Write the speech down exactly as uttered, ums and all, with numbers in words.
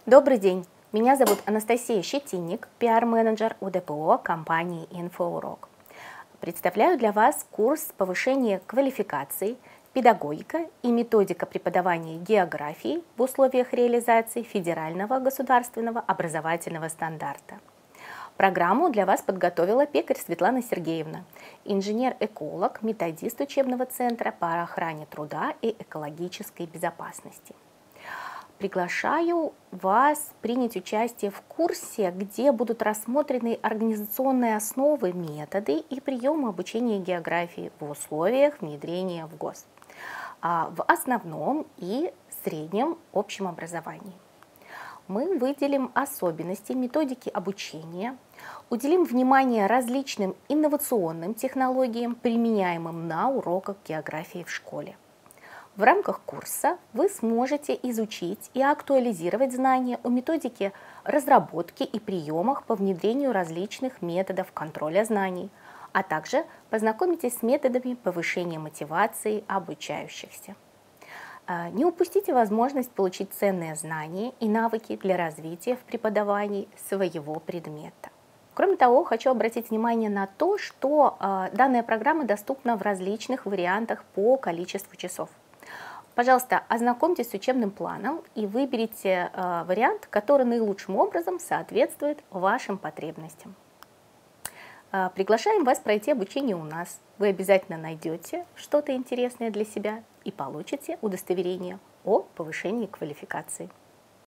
Добрый день, меня зовут Анастасия Щетинник, пиар-менеджер у дэ пэ о компании «Инфоурок». Представляю для вас курс повышения квалификаций, педагогика и методика преподавания географии в условиях реализации федерального государственного образовательного стандарта. Программу для вас подготовила пекарь Светлана Сергеевна, инженер-эколог, методист учебного центра по охране труда и экологической безопасности. Приглашаю вас принять участие в курсе, где будут рассмотрены организационные основы, методы и приемы обучения географии в условиях внедрения в ГОС, в основном и среднем общем образовании. Мы выделим особенности методики обучения, уделим внимание различным инновационным технологиям, применяемым на уроках географии в школе. В рамках курса вы сможете изучить и актуализировать знания о методике разработки и приемах по внедрению различных методов контроля знаний, а также познакомитесь с методами повышения мотивации обучающихся. Не упустите возможность получить ценные знания и навыки для развития в преподавании своего предмета. Кроме того, хочу обратить внимание на то, что данная программа доступна в различных вариантах по количеству часов. Пожалуйста, ознакомьтесь с учебным планом и выберите э, вариант, который наилучшим образом соответствует вашим потребностям. Э, приглашаем вас пройти обучение у нас. Вы обязательно найдете что-то интересное для себя и получите удостоверение о повышении квалификации.